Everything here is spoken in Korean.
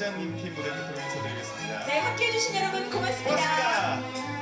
팀 무대를 또 인사드리겠습니다. 네, 함께해 주신 여러분 고맙습니다. 고맙습니다.